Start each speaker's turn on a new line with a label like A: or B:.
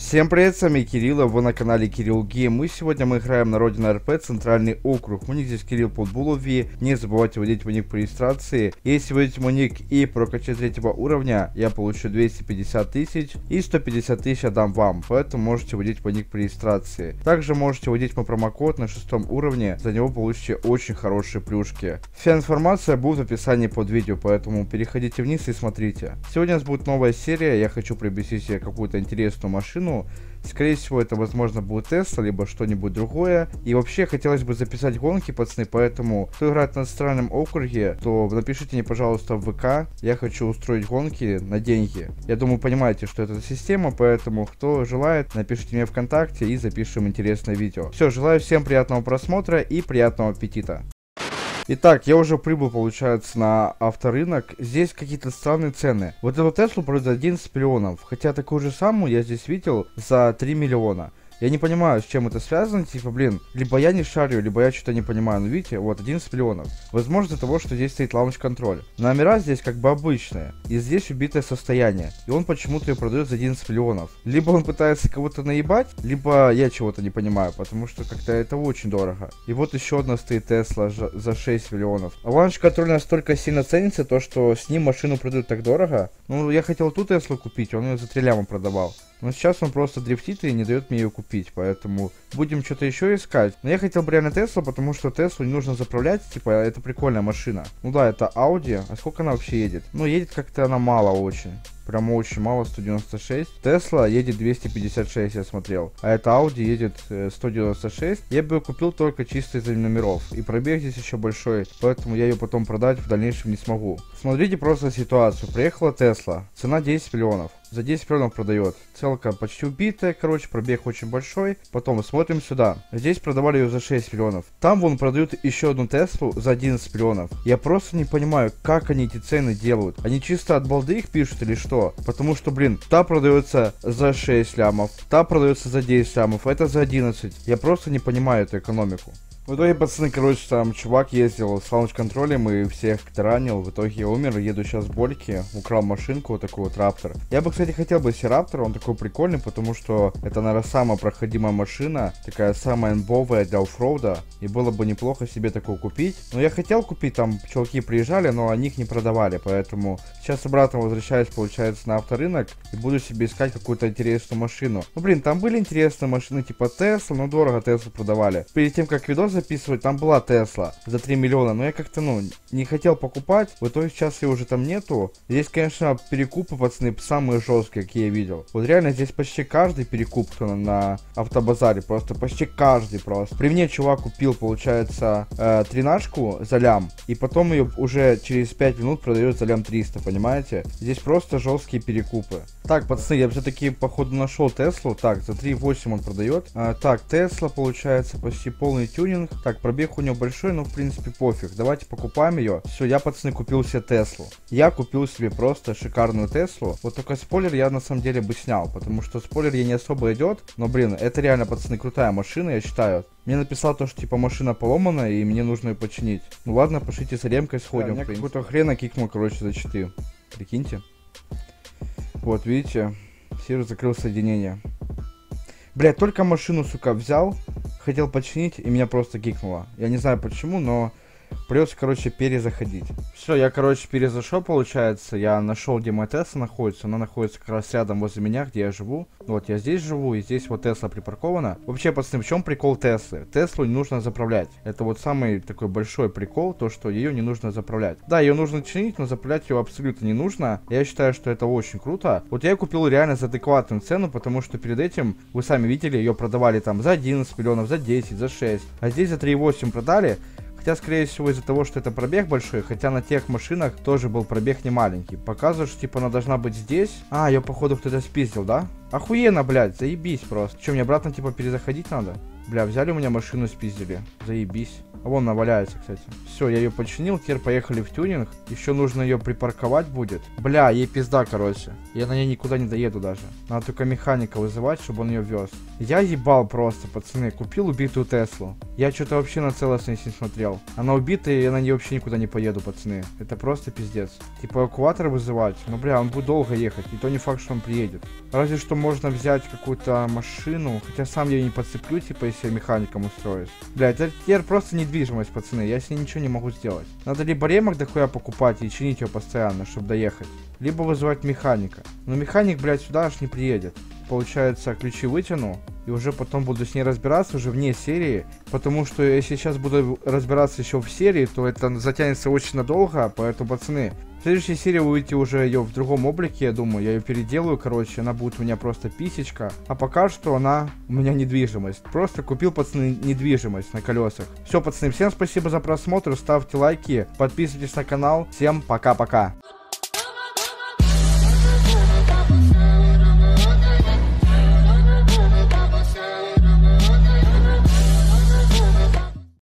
A: Всем привет, с вами Кирилл, вы на канале Кирилл Гейм. И сегодня мы играем на Родина РП, Центральный округ. Мой ник здесь Кирилл Подбулови. Не забывайте вводить мой ник по регистрации. Если вводите мой ник и прокачать 3 уровня, я получу 250 тысяч и 150 тысяч отдам вам. Поэтому можете вводить мой ник по регистрации. Также можете вводить мой промокод на 6 уровне. За него получите очень хорошие плюшки. Вся информация будет в описании под видео, поэтому переходите вниз и смотрите. Сегодня у нас будет новая серия. Я хочу приобрести себе какую-то интересную машину. Скорее всего, это, возможно, будет Tesla, либо что-нибудь другое. И вообще, хотелось бы записать гонки, пацаны, поэтому, кто играет на Центральном округе, то напишите мне, пожалуйста, в ВК. Я хочу устроить гонки на деньги. Я думаю, понимаете, что это за система, поэтому, кто желает, напишите мне ВКонтакте и запишем интересное видео. Все, желаю всем приятного просмотра и приятного аппетита. Итак, я уже прибыл, получается, на авторынок. Здесь какие-то странные цены. Вот эту Теслу продают за 11 миллионов. Хотя такую же самую я здесь видел за 3 миллиона. Я не понимаю, с чем это связано, типа, блин, либо я не шарю, либо я что-то не понимаю. Ну, видите, вот, 11 миллионов. Возможно, из-за того, что здесь стоит лаунч-контроль. Номера здесь как бы обычные, и здесь убитое состояние. И он почему-то ее продает за 11 миллионов. Либо он пытается кого-то наебать, либо я чего-то не понимаю, потому что как-то это очень дорого. И вот еще одна стоит Тесла за 6 миллионов. А лаунч-контроль настолько сильно ценится, то, что с ним машину продают так дорого. Ну, я хотел ту Теслу купить, он ее за 3 ляма продавал. Но сейчас он просто дрифтит и не дает мне ее купить, поэтому будем что-то еще искать. Но я хотел бы реально Теслу, потому что Теслу не нужно заправлять, типа, это прикольная машина. Ну да, это Audi, а сколько она вообще едет? Ну, едет как-то она мало очень. Прям очень мало, 196. Тесла едет 256, я смотрел. А это Audi едет 196. Я бы ее купил только чисто из-за номеров. И пробег здесь еще большой, поэтому я ее потом продать в дальнейшем не смогу. Смотрите просто ситуацию. Приехала Тесла. Цена 10 миллионов. За 10 миллионов продает. Целка почти убитая, короче, пробег очень большой. Потом смотрим сюда. Здесь продавали ее за 6 миллионов. Там вон продают еще одну Теслу за 11 миллионов. Я просто не понимаю, как они эти цены делают. Они чисто от балды их пишут или что? Потому что, блин, та продается за 6 лямов, та продается за 10 лямов, это за 11. Я просто не понимаю эту экономику. В итоге, пацаны, короче, там чувак ездил с лаунч-контролем и всех ранил. В итоге я умер, еду сейчас в Больке, украл машинку, вот такой вот Раптор. Я бы, кстати, хотел бы себе Раптор, он такой прикольный, потому что это, наверное, самая проходимая машина, такая самая имбовая для оффроуда. И было бы неплохо себе такую купить. Но я хотел купить, там чуваки приезжали, но они их не продавали, поэтому сейчас обратно возвращаюсь, получается, на авторынок и буду себе искать какую-то интересную машину. Ну, блин, там были интересные машины типа Tesla, но дорого Теслу продавали. Перед тем, как видос записывать, там была Тесла за 3 миллиона, но я как-то, ну, не хотел покупать, в итоге сейчас ее уже там нету. Здесь, конечно, перекупы, пацаны, самые жесткие, какие я видел. Вот реально здесь почти каждый перекуп, кто на автобазаре, просто почти каждый просто. При мне чувак купил, получается, тринашку за лям, и потом ее уже через 5 минут продает за лям 300, понимаете? Здесь просто жесткие перекупы. Так, пацаны, я все-таки, походу, нашел Теслу. Так, за 3,8 он продает. Так, Тесла, получается, почти полный тюнинг. Так, пробег у него большой, но в принципе пофиг. Давайте покупаем ее. Все, я, пацаны, купил себе Теслу. Я купил себе просто шикарную Теслу. Вот только спойлер я на самом деле бы снял, потому что спойлер ей не особо идет. Но, блин, это реально, пацаны, крутая машина, я считаю. Мне написал то, что типа машина поломана и мне нужно ее починить. Ну ладно, пошлите с ремкой сходим. Меня какой-то хрена кикнул, короче, за читы. Прикиньте. Вот, видите, сервер закрыл соединение. Блядь, только машину, сука, взял, хотел починить, и меня просто кикнуло. Я не знаю почему, но придется, короче, перезаходить. Все, я, короче, перезашел, получается. Я нашел, где моя Тесла находится. Она находится как раз рядом возле меня, где я живу. Вот, я здесь живу, и здесь вот Тесла припаркована. Вообще, пацаны, в чем прикол Теслы? Теслу не нужно заправлять. Это вот самый такой большой прикол, то, что ее не нужно заправлять. Да, ее нужно чинить, но заправлять ее абсолютно не нужно. Я считаю, что это очень круто. Вот я купил реально за адекватную цену, потому что перед этим, вы сами видели, ее продавали там за 11 миллионов, за 10, за 6. А здесь за 3,8 продали. Хотя, скорее всего, из-за того, что это пробег большой, хотя на тех машинах тоже был пробег не маленький. Показывает, что, типа, она должна быть здесь. А, ее, походу, кто-то спиздил, да? Охуенно, блядь, заебись просто. Че, мне обратно, типа, перезаходить надо? Бля, взяли у меня машину, спиздили. Заебись. А вон она валяется, кстати. Все, я ее починил, теперь поехали в тюнинг. Еще нужно ее припарковать будет. Бля, ей пизда, короче. Я на ней никуда не доеду даже. Надо только механика вызывать, чтобы он ее вез. Я ебал просто, пацаны. Купил убитую Теслу. Я что-то вообще на целостность не смотрел. Она убитая, и я на ней вообще никуда не поеду, пацаны. Это просто пиздец. Типа эвакуатор вызывать. Ну, бля, он будет долго ехать. И то не факт, что он приедет. Разве что можно взять какую-то машину. Хотя сам я ее не подцеплю, типа, если я механиком устроюсь. Бля, это теперь просто недвижимость, пацаны. Я с ней ничего не могу сделать. Надо либо ремок дохуя покупать и чинить ее постоянно, чтобы доехать. Либо вызывать механика. Но механик, блядь, сюда аж не приедет. Получается, ключи вытяну. И уже потом буду с ней разбираться уже вне серии. Потому что если сейчас буду разбираться еще в серии, то это затянется очень надолго. Поэтому, пацаны, в следующей серии вы увидите уже ее в другом облике, я думаю. Я ее переделаю, короче. Она будет у меня просто писечка. А пока что она у меня недвижимость. Просто купил, пацаны, недвижимость на колесах. Все, пацаны, всем спасибо за просмотр. Ставьте лайки, подписывайтесь на канал. Всем пока-пока.